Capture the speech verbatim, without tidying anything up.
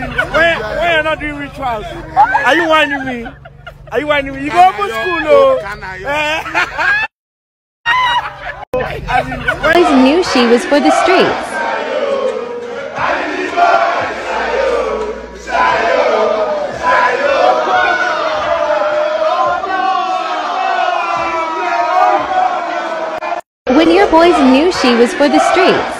when, when you're not doing rituals, are you whining me? Are you whining me? You go to school, no? Boys knew she was for the streets. When your boys knew she was for the streets.